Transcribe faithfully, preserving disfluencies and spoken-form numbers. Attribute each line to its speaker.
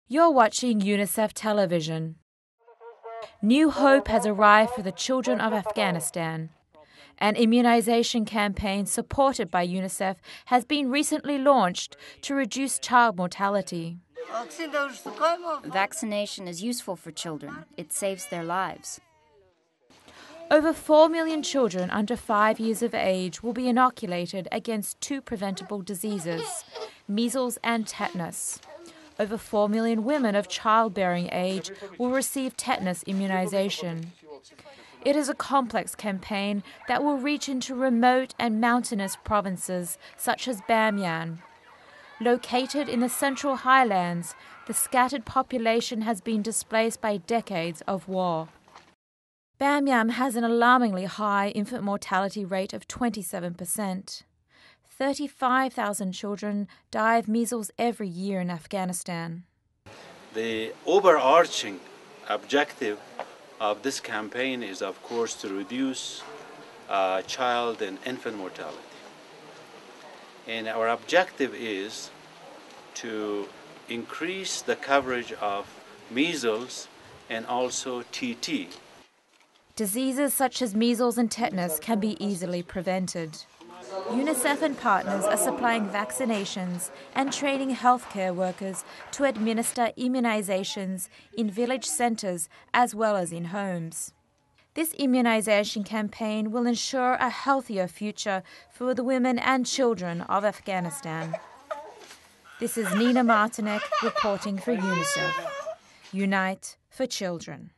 Speaker 1: You're watching UNICEF television. New hope has arrived for the children of Afghanistan. An immunization campaign supported by UNICEF has been recently launched to reduce child mortality.
Speaker 2: Vaccination is useful for children. It saves their lives.
Speaker 1: Over four million children under five years of age will be inoculated against two preventable diseases, measles and tetanus. Over four million women of childbearing age will receive tetanus immunization. It is a complex campaign that will reach into remote and mountainous provinces such as Bamyan. Located in the central highlands, the scattered population has been displaced by decades of war. Bamyan has an alarmingly high infant mortality rate of twenty-seven percent. thirty-five thousand children die of measles every year in Afghanistan.
Speaker 3: The overarching objective of this campaign is, of course, to reduce uh, child and infant mortality. And our objective is to increase the coverage of measles and also T T.
Speaker 1: Diseases such as measles and tetanus can be easily prevented. UNICEF and partners are supplying vaccinations and training healthcare workers to administer immunizations in village centres as well as in homes. This immunization campaign will ensure a healthier future for the women and children of Afghanistan. This is Nina Martinek reporting for UNICEF. Unite for Children.